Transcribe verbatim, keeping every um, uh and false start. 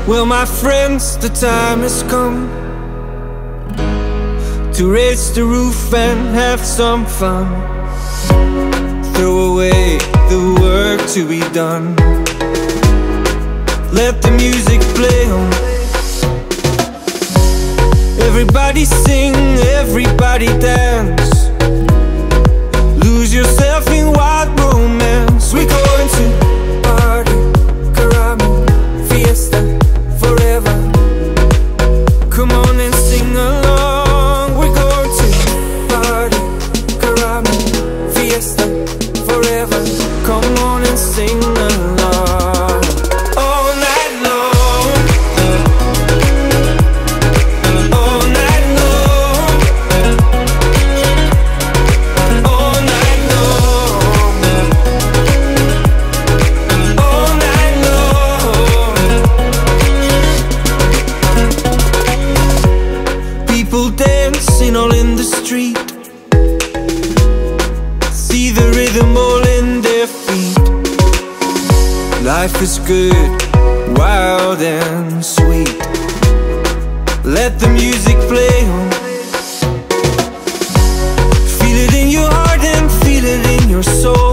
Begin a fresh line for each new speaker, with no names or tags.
Well, my friends, the time has come to raise the roof and have some fun. Throw away the work to be done. Let the music play on. Everybody sing, everybody dance. Lose yourself in wild romance. We're going to party, caramel, fiesta, forever. Come on and sing along. We're going to party, caramel, fiesta, forever. Come on and sing along. All night long, all night long, all night long, all night long. People dancing all in the street. See the rhythm all in their feet. Life is good, wild and sweet. Let the music play on. Feel it in your heart and feel it in your soul.